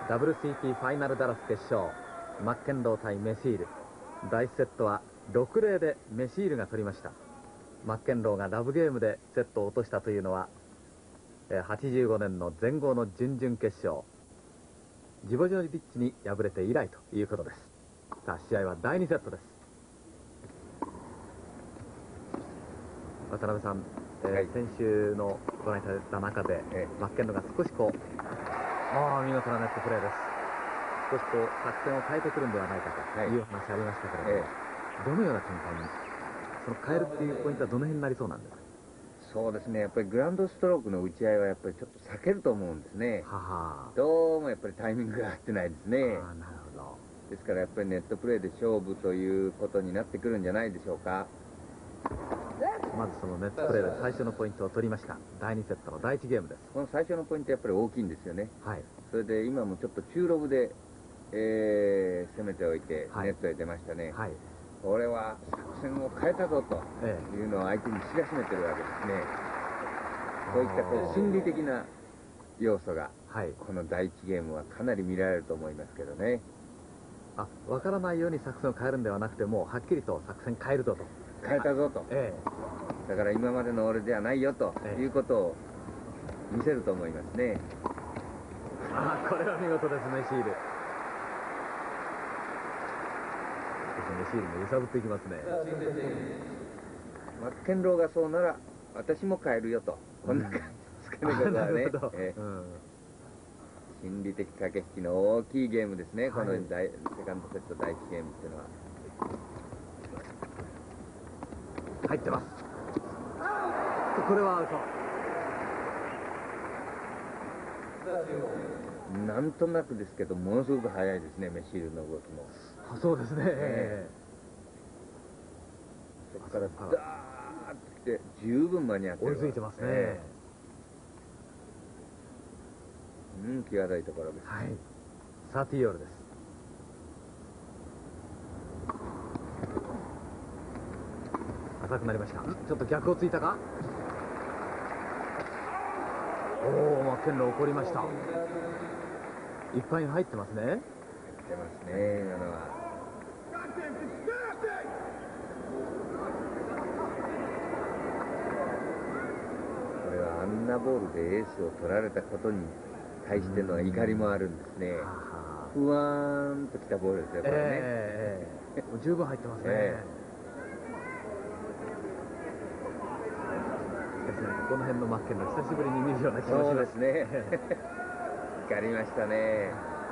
WCT ファイナルダラス決勝、マッケンロー対メシール。第1セットは6-0でメシールが取りました。マッケンローがラブゲームでセットを落としたというのは85年の全豪の準々決勝、ジボジョリッチに敗れて以来ということです。さあ試合は第2セットです。渡辺さん、先週のご覧いただいた中で、マッケンローが少し見事なネットプレーです。少し作戦を変えてくるんではないかという話ありましたけれども、どのような展開に変えるっていうポイントはどの辺になりそうなんですか？ そうですね、やっぱりグランドストロークの打ち合いはやっぱりちょっと避けると思うんですね。どうもやっぱりタイミングが合ってないですね。 なるほど。 ですからやっぱりネットプレーで勝負ということになってくるんじゃないでしょうか。 まずそのネットプレーで最初のポイントを取りました。第2セットの第1ゲームです。 この最初のポイントやっぱり大きいんですよね。 はい。 それで今もちょっと中ロブで、攻めておいてネットへ出ましたね。はい。これは作戦を変えたぞというのを相手に知らしめてるわけですね。こういった心理的な要素が、この第1ゲームはかなり見られると思いますけどね。 分からないように作戦を変えるんではなくて、もうはっきりと作戦変えるぞと。 変えたぞと。だから今までの俺ではないよということを見せると思いますね。 これは見事です、メシール。メシールも揺さぶっていきますね。 マッケンローがそうなら私も変えるよと、こんな感じですかね、ここはね。心理的駆け引きの大きいゲームですね、このセカンドセット第1ゲームっていうのは。 入ってます。これはアウト。なんとなくですけど、ものすごく速いですね、メシールの動きも。 そうですね。 そこからダーッと来て十分間に合ってる。 追いついてますね。 際どいところです。 はい。30オールです。浅くなりました。ちょっと逆をついたか。マッケンロー怒りました。いっぱいに入ってますね。 入ってますね、今のは。これはあんなボールでエースを取られたことに対しての怒りもあるんですね。ふわーんときたボールですよ、これね。 十分入ってますね。この辺のマッケンロー、久しぶりに見るような気がします。 そうですね。怒りましたね。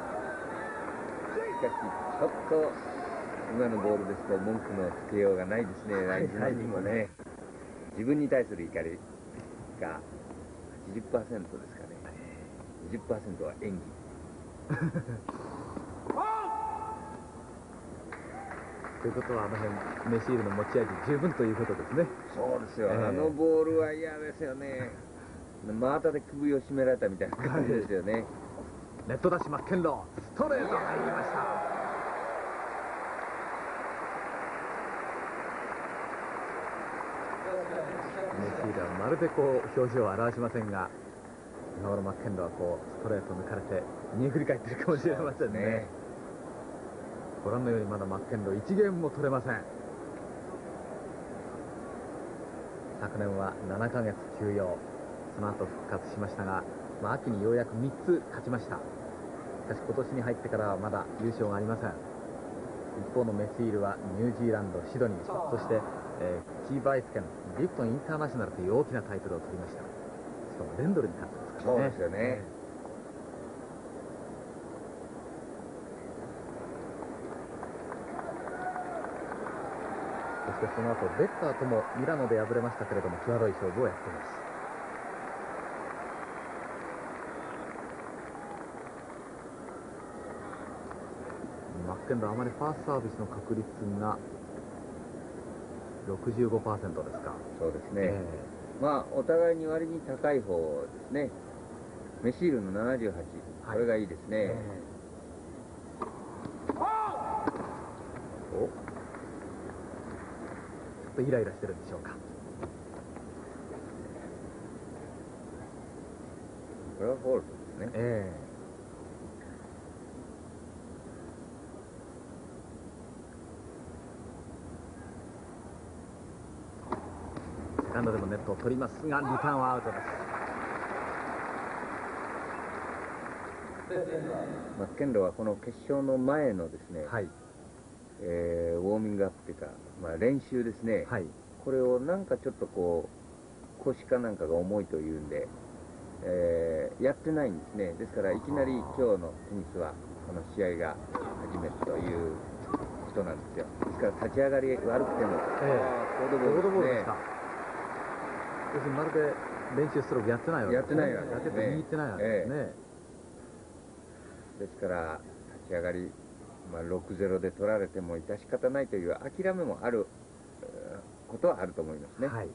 しかし、ちょっと今のボールですと文句のつけようがないですね、ラインにもね。自分に対する怒りが 80% ですかね。20% は演技。 ということは、あの辺メシールの持ち味十分ということですね。 そうですよ、あのボールは嫌ですよね。真綿で首を絞められたみたいな感じですよね。 ネットダッシュマッケンロー、ストレート入りました。メシールはまるで表情を表しませんが、今頃マッケンローはストレート抜かれて見え振り返ってるかもしれませんね。ご覧のようにまだマッケンロー1ゲームも取れません。昨年は7ヶ月休養、その後復活しましたが、秋にようやく3つ勝ちました。しかし今年に入ってからはまだ優勝がありません。一方のメシールはニュージーランドシドニー、そして、キーバイスケンリプトンインターナショナルという大きなタイトルを取りました。しかもレンドルに勝ってますからね。 そうですよね。 そしてその後ベッターともミラノで敗れましたけれども、際どい勝負をやっています。マッケンローあまりファーストサービスの確率が 65% ですか。 そうですね。まあお互いに割に高い方ですね。メシールの78、これがいいですね。 ちょっとイライラしてるんでしょうか。 これはフォールトですね。 セカンドでもネットを取りますが、リターンはアウトです。 マッケンローはこの決勝の前のですね、はい、ウォーミングアップというか、練習ですね、はい、これをなんかちょっとこう腰かなんかが重いというんで、やってないんですね。ですからいきなり今日のテニスはこの試合が初めてという人なんですよ。ですから立ち上がり悪くても、 コードボールですね。要するにまるで練習ストロークやってないわけですね。やってないわけですね。握ってないわけですね。 ですから立ち上がり、6-0で取られても致し方ないという諦めもあることはあると思いますね。はい、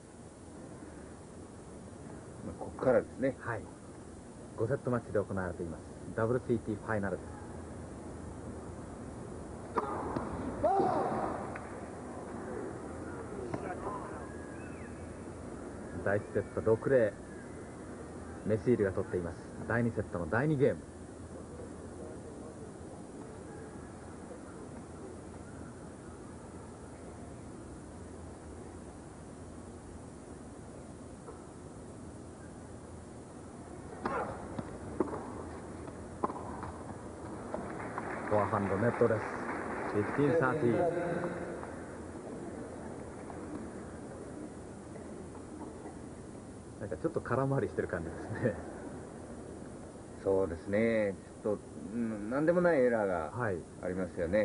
ここからですね。 はい、5セットマッチで行われています WTT ファイナル。第1セット6-0、メシールが取っています。第2セットの第2ゲーム。フォアハンドネットです。15-30。なんかちょっと空回りしてる感じですね。 そうですね。ちょっと、なんでもないエラーがありますよね。はい、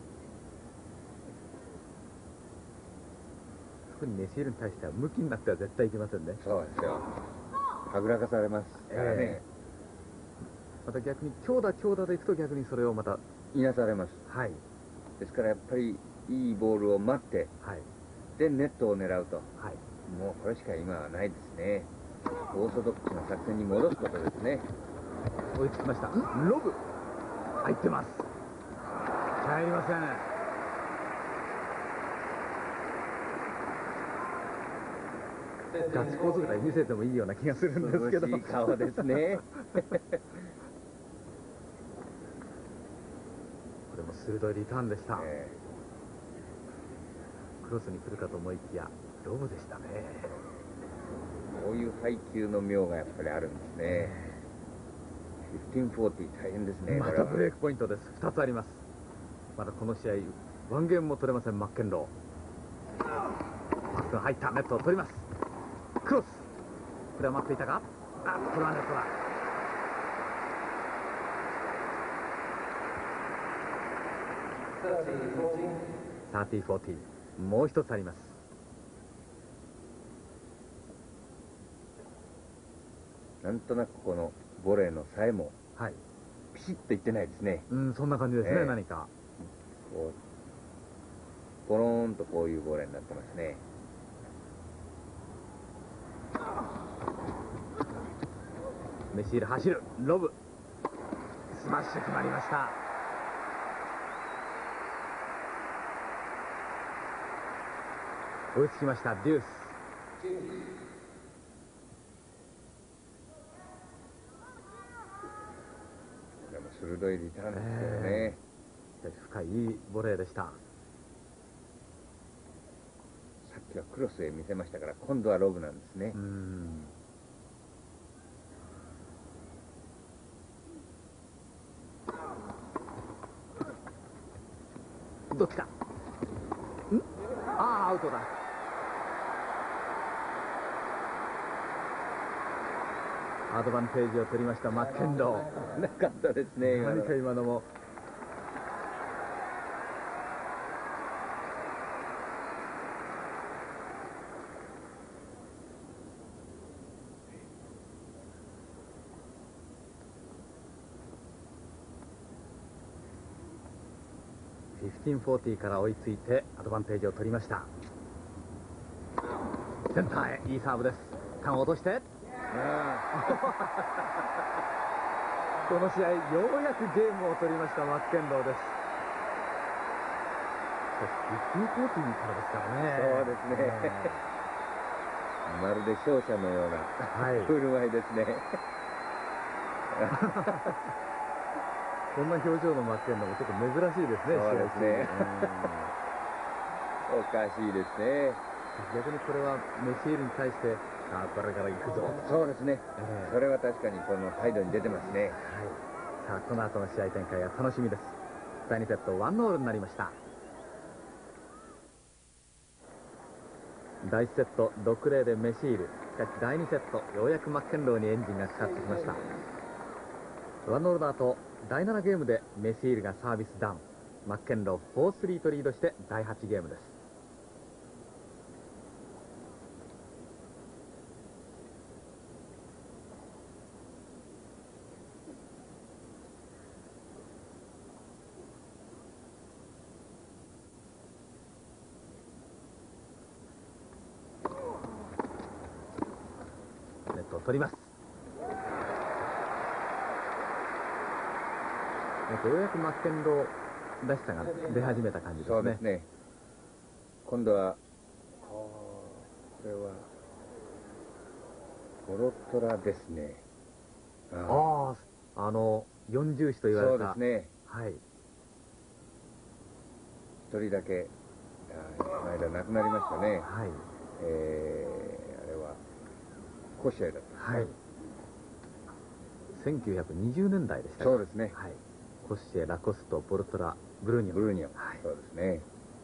特にメシールに対しては向きになっては絶対いけませんね。 そうですよ。はぐらかされますからね。 また逆に強打でいくと逆にそれをまたいなされます。はい。ですからやっぱりいいボールを待って、はい、でネットを狙うと。はい。もうこれしか今はないですね。オーソドックスな作戦に戻すことですね。 追いつきました。ロブ入ってます。入りません。ガッツポーズぐらい見せてもいいような気がするんですけど。 いい顔ですね。 これも鋭いリターンでした。クロスに来るかと思いきやロブでしたね。 こういう配球の妙がやっぱりあるんですね。1540大変ですね。 またブレイクポイントです。2つあります。まだこの試合ワンゲームも取れません。マッケンローまっすぐ入ったネットを取ります。クロス、これは待っていたか。これはネットだ。30-40、もう一つあります。 なんとなくこのボレーのさえも、はい、ピシッといってないですね。 そんな感じですね。何かこうボローンとこういうボレーになってますね。 メシール走る、ロブ、スマッシュ決まりました。追いつきました。デュース。 これも鋭いリターンですよね。 深いいいボレーでした。さっきはクロスへ見せましたから今度はロブなんですね。 どっちか。アウトだ。アドバンテージを取りましたマッケンロー。 なかったですね。 何か今のも。1540から追いついてアドバンテージを取りました。センターへいいサーブです。缶を落としてこの試合ようやくゲームを取りましたマッケンローです。1540からですからね。 そうですね。まるで勝者のような振る舞いですね。 こんな表情のマッケンローもちょっと珍しいですね。 そうですね。おかしいですね。 逆にこれはメシールに対して、さあこれから行くぞ。 そうですね、それは確かにこの態度に出てますね。 さあこの後の試合展開が楽しみです。第2セット1オールになりました。第1セット6-0でメシール。しかし第2セットようやくマッケンローにエンジンがかかってきました。1オールの後第7ゲームでメシールがサービスダウン。マッケンロー 4-3 とリードして第8ゲームです。ネットを取ります。ようやくマッケンローらしさが出始めた感じですね。 そうですね。今度はこれはボロトラですね。 40子と言われた。 そうですね。 はい。 一人だけこの間亡くなりましたね。 はい。 あれはコシエだった。はい。 1920年代でした。 そうですね。 はい。コッシェ、ラコスト、ボルトラ、ブルーニョン。 ブルーニョン。 はい。 そうですね。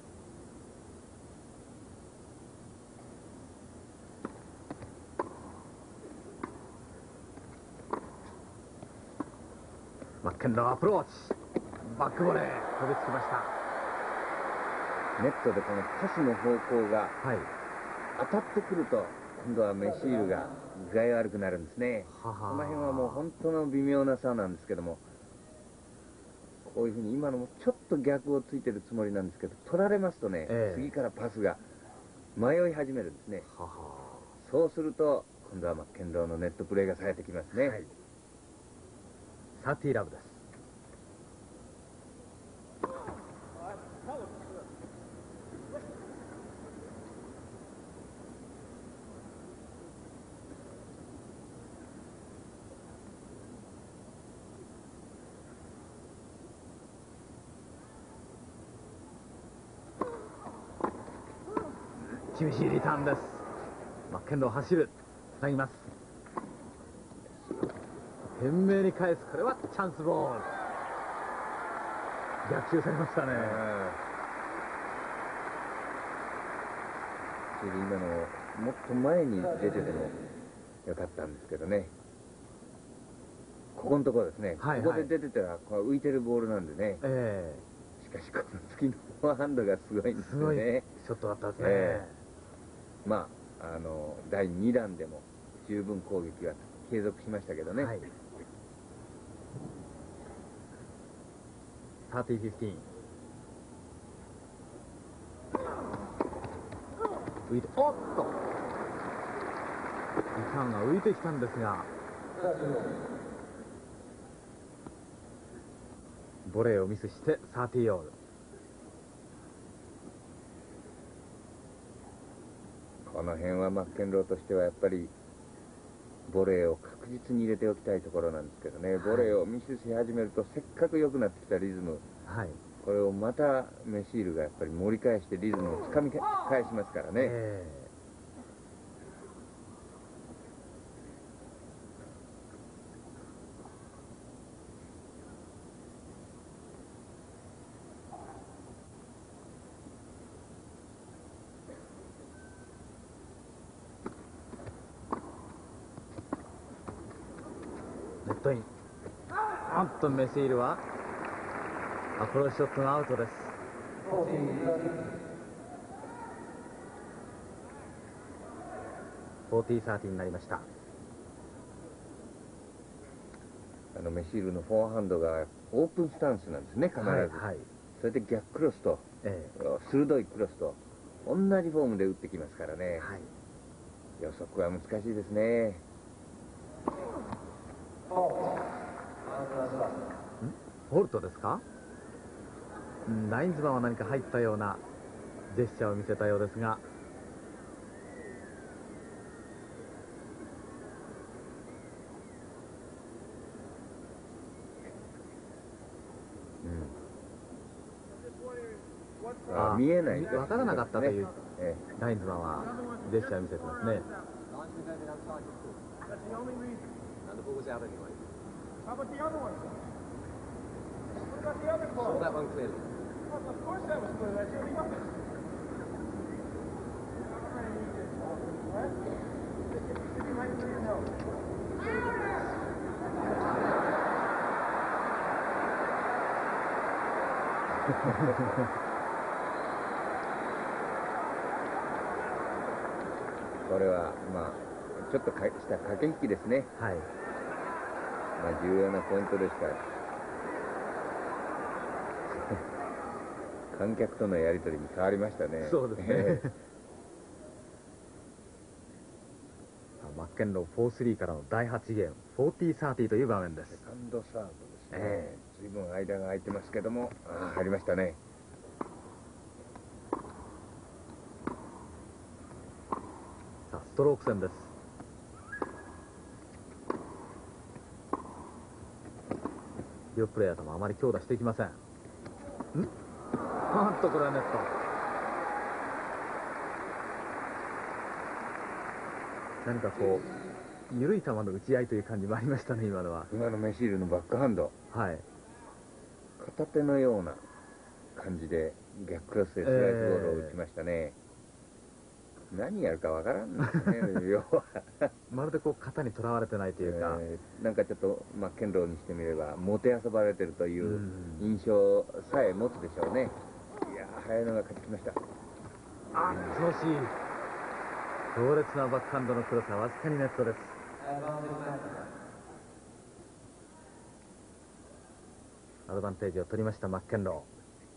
マッケンローアプローチ。バックボレー。飛びつきました。 ネットでこのパスの方向が当たってくると、今度はメシールが具合悪くなるんですね。この辺はもう本当の微妙な差なんですけども、こういうふうに今のもちょっと逆をついてるつもりなんですけど、取られますとね、次からパスが迷い始めるんですね。そうすると今度はマッケンローのネットプレーが冴えてきますね。 サティラブです。厳しいリターンです。マッケンロー走る。つなぎます。懸命に返す。これはチャンスボール。逆襲されましたね。 今のもっと前に出ててもよかったんですけどね。ここのところですね。ここで出てたら浮いてるボールなんでね。しかしこの次のフォアハンドがすごいんですよね。 ショットだったですね。 まあ、第2弾でも十分攻撃は継続しましたけどね。 30-15。浮いて、おっとリターンが浮いてきたんですが、ボレーをミスして30オール。 この辺はマッケンローとしてはやっぱりボレーを確実に入れておきたいところなんですけどね。ボレーをミスし始めるとせっかく良くなってきたリズム、これをまたメシールがやっぱり盛り返してリズムをつかみ返しますからね。 ネットイン。あっとメシールはアプローチショットがアウトです。40-30になりました。 メシールのフォアハンドがオープンスタンスなんですね、必ず。それで逆クロスと、鋭いクロスと同じフォームで打ってきますからね。予測は難しいですね。 ホールトですか？ラインズマンは何か入ったようなジェスチャーを見せたようですが、 見えない、 分からなかったという、ラインズマンはジェスチャー見せてますね。 これはまあちょっとした駆け引きですね。 はい。 まあ重要なポイントですから。観客とのやり取りに変わりましたね。 そうですね。マッケンロー4-3からの第8ゲーム、40-30という場面です。 セカンドサーブですね。随分間が空いてますけども、入りましたね。 さあ、ストローク戦です。両プレイヤーともあまり強打していきません。なんとこれはネット。何かこう緩い球の打ち合いという感じもありましたね、今のは。 今のメシールのバックハンド、 はい、 片手のような感じで逆クロスでスライスボールを打ちましたね。何やるかわからんですね、要はまるでこう型にとらわれてないというか、 なんかちょっとマッケンローにしてみればもてあそばれてるという印象さえ持つでしょうね。いやー、速いのが勝ってきました。 調子いい。強烈なバックハンドのクロスはわずかにネットです。アドバンテージを取りましたマッケンロ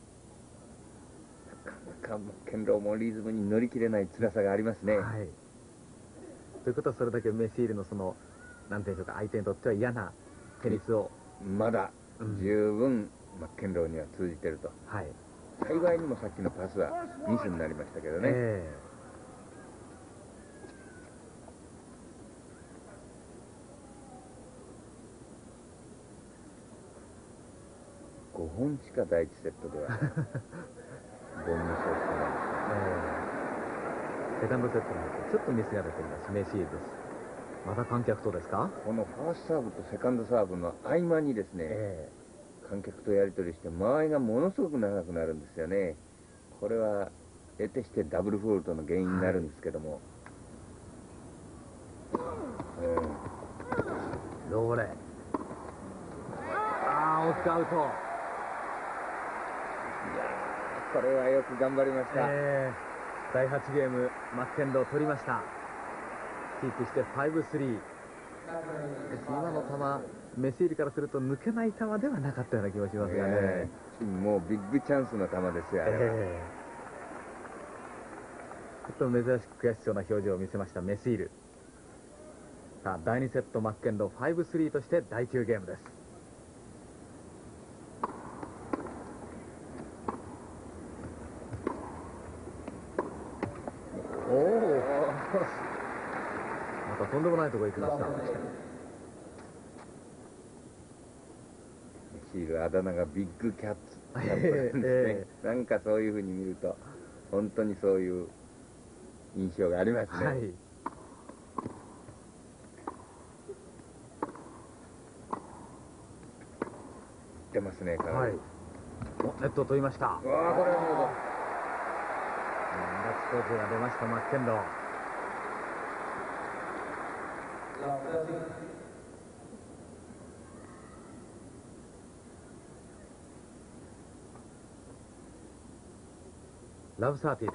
ー。なかなかマッケンローもリズムに乗り切れない辛さがありますね。 はい、ということはそれだけメシールのそのなんていうんでしょうか、相手にとっては嫌なテニスをまだ十分マッケンローには通じてると。はい、幸いにもさっきのパスはミスになりましたけどね。5本しか第1セットではボンのショットなんですセカンドセットになってちょっとミスが出ていますメシールです。また観客とですか。 このファーストサーブとセカンドサーブの合間にですね、観客とやり取りして間合いがものすごく長くなるんですよね。これは得てしてダブルフォールトの原因になるんですけども、 ローレ大きくアウト。 いやー、これはよく頑張りました。 第8ゲームマッケンロー取りました。キープして 5-3。今の球メシールからすると抜けない球ではなかったような気もしますがね。 もうビッグチャンスの球ですよ、 ちょっと珍しく悔しそうな表情を見せましたメシール。さあ第2セットマッケンロー 5-3 として第9ゲームです。またとんでもないところ行きました。メシールあだ名がビッグキャッツなんですね。なんかそういうふうに見ると本当にそういう印象がありますね。はい、出ますね、かなり。 ネットを取りました。 これは見事。 ガッツポーズが出ましたマッケンロー。ラブサーティーです。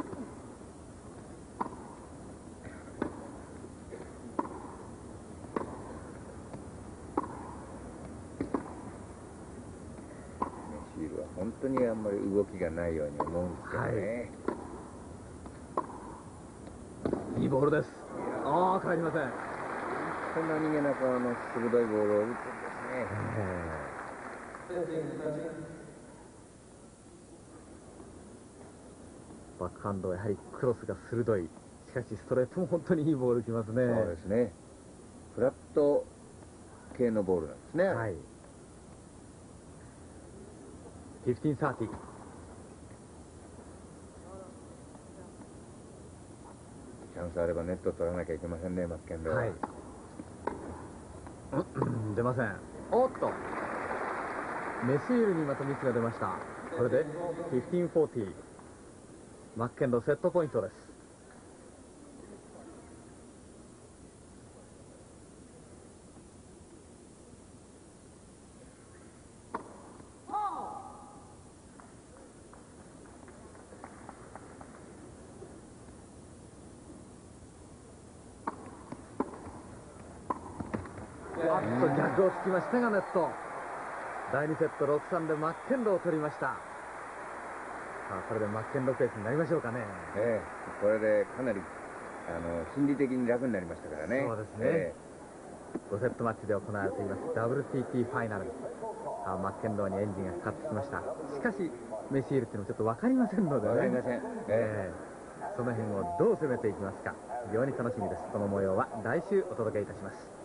メシールは本当にあんまり動きがないように思うんですけどね。 いいボールです。帰りません。 こんな逃げなく鋭いボールを打つんですね。 バックハンドはやはりクロスが鋭い。しかしストレートも本当にいいボールきますね。 そうですね。フラット系のボールなんですね。はい。 15-30。 チャンスあればネット取らなきゃいけませんね、マッケンローは。はい、 出ません。おっと、メシールにまたミスが出ました。これで1540、マッケンローセットポイントです。逆をつきましたがネット。第2セット6-3でマッケンローを取りました。さあこれでマッケンローペースになりましょうかね。 これでかなり心理的に楽になりましたからね。 そうですね、5セットマッチで行われています WTT ファイナル。さあマッケンローにエンジンがかかってきました。しかしメシールっていうのはちょっと分かりませんのでね。 分かりません、 その辺をどう攻めていきますか、非常に楽しみです。この模様は来週お届けいたします。